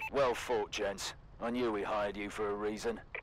Well fought, gents. I knew we hired you for a reason.